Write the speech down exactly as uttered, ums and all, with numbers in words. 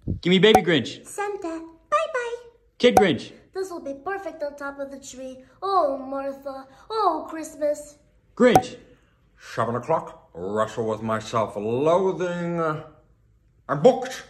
Give me baby Grinch. Santa, bye-bye. Kid Grinch. This will be perfect on top of the tree. Oh, Martha. Oh, Christmas. Grinch. Seven o'clock. Wrestle with my self-loathing. I'm booked.